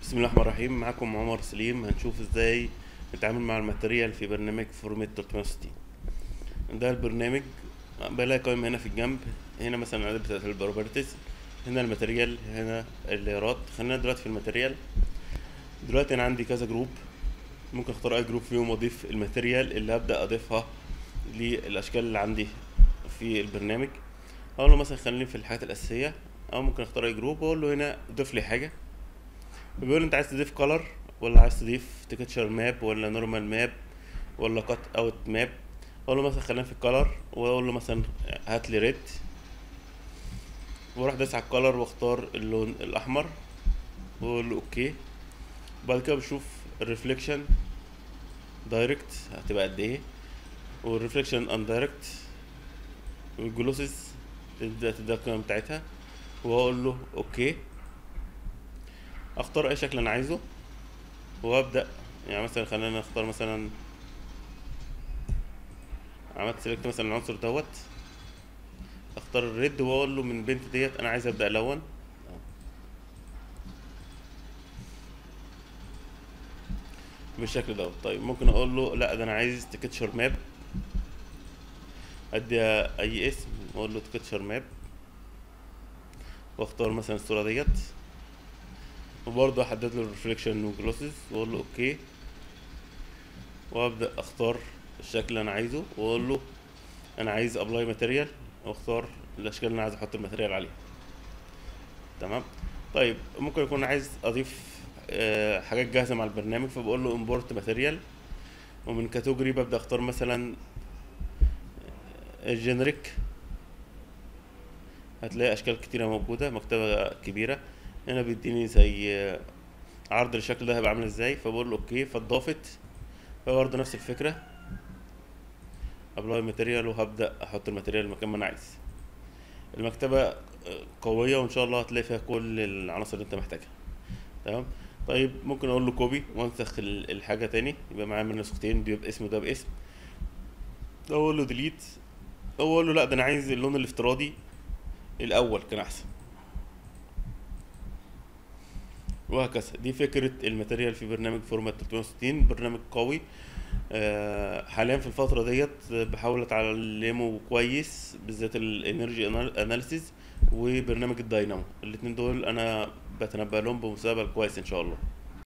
بسم الله الرحمن الرحيم. معاكم عمر سليم. هنشوف ازاي نتعامل مع الماتيريال في برنامج فورمات 360. ده البرنامج. بلاقي قائمة هنا في الجنب، هنا مثلا العدد بتاعت البروبرتيز، هنا الماتيريال، هنا الليرات. خلينا دلوقتي في الماتيريال. دلوقتي انا عندي كذا جروب، ممكن اختار اي جروب فيهم واضيف الماتيريال اللي هبدأ اضيفها للاشكال اللي عندي في البرنامج. اقول له مثلا خليني في الحاجات الاساسية، او ممكن اختار اي جروب واقول له هنا ضيف لي حاجة. بيقول انت عايز تضيف كولر، ولا عايز تضيف تكتشر ماب، ولا نورمال ماب، ولا كات اوت ماب. اقول له مثلا خلينا في الكولر، واقول له مثلا هات لي ريد، واروح دايس على الكولر واختار اللون الاحمر واقول له اوكي. بعد كده بشوف الريفليكشن دايركت هتبقى قد ايه، والريفليكشن ان دايركت، والجلوسز تبدا تدي القيمه بتاعتها، واقول له اوكي. اختار اي شكل انا عايزه وابدا. يعني مثلا خلينا نختار مثلا، عملت سيلكت مثلا العنصر دوت، اختار الريد واقول له من بنت ديت انا عايز ابدا الون بالشكل دوت. طيب ممكن اقول له لا ده انا عايز تكتشر ماب، ادي اي اسم واقول له تكتشر ماب، واختار مثلا الصوره ديت، وبرضه احدد له الريفليكشن وجلوسز واقول له اوكي. وابدا اختار الشكل اللي انا عايزه واقول له انا عايز ابلاي ماتيريال، واختار الاشكال اللي انا عايز احط الماتيريال عليها. تمام. طيب ممكن اكون عايز اضيف حاجات جاهزه مع البرنامج، فبقول له امبورت ماتيريال، ومن كاتيجوري ببدا اختار مثلا الجينريك. هتلاقي اشكال كتيره موجوده، مكتبه كبيره. هنا بيديني زي عرض الشكل ده هيبقى عامل ازاي، فبقول له اوكي فاتضافت. فبرضه نفس الفكره، ابلاي ماتيريال، وهبدا احط الماتيريال مكان ما انا عايز. المكتبه قويه، وان شاء الله هتلاقي فيها كل العناصر اللي انت محتاجها. تمام. طيب ممكن اقول له كوبي وانسخ الحاجه تاني، يبقى معايا من نسختين، دي باسم وده باسم. اقول له ديليت، او اقول له لا ده انا عايز اللون الافتراضي الاول كان احسن، وهكذا. دي فكرة الماتيريال في برنامج فورمات 360. برنامج قوي. حاليا في الفترة ديت بحاول اتعلمه كويس، بالذات الانرجي اناليسيز وبرنامج الداينامو. الاتنين دول انا بتنبأ لهم بمستقبل كويس ان شاء الله.